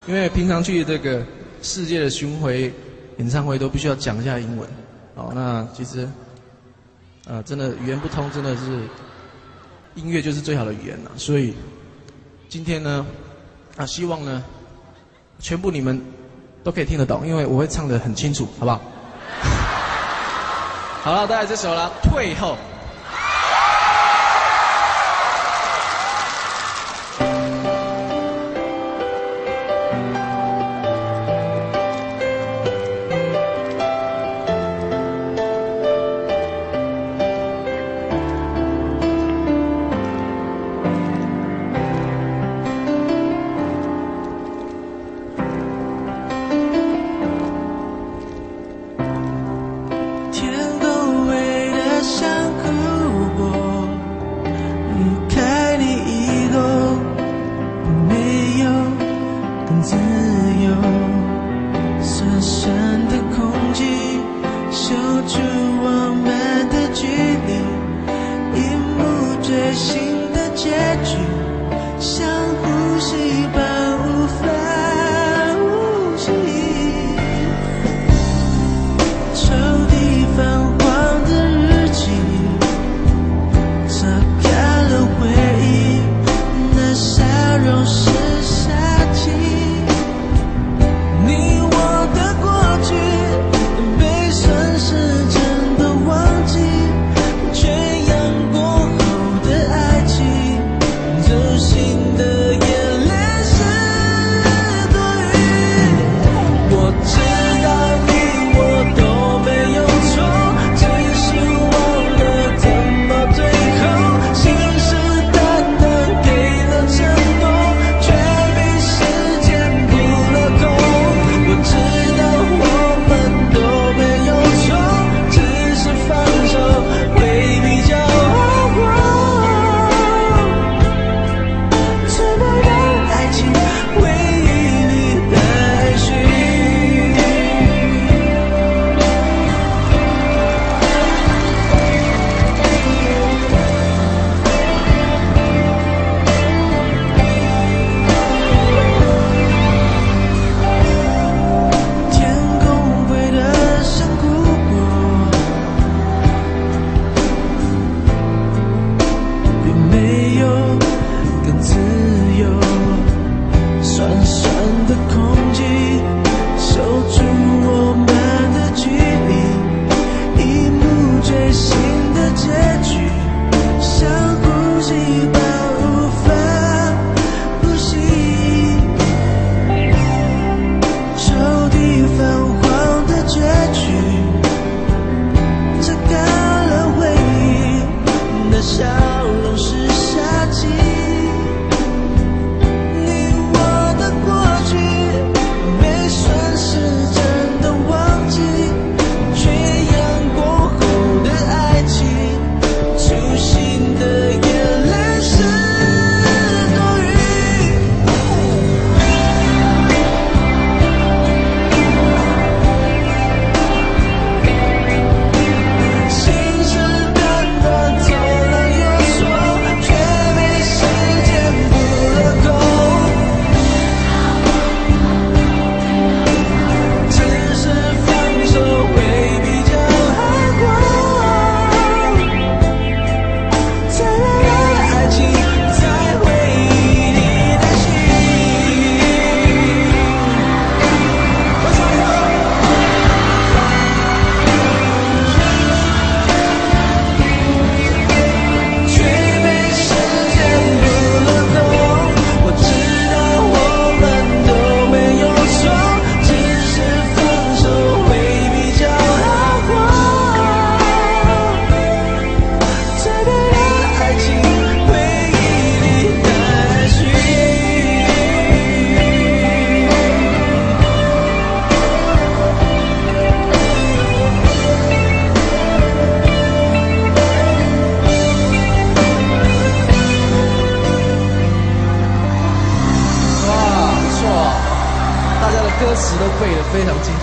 因为平常去这个世界的巡回演唱会都必须要讲一下英文，哦，那其实，真的语言不通，真的是音乐就是最好的语言了。所以今天呢，希望呢，全部你们都可以听得懂，因为我会唱得很清楚，好不好？好了，带来这首了，《退后》。 自由，深深的空气守住我们的距离，一幕最新的结局，像呼吸般无法呼吸。抽屉泛黄的日记，擦干了回忆，那笑容是杀气。 歌词都背得非常精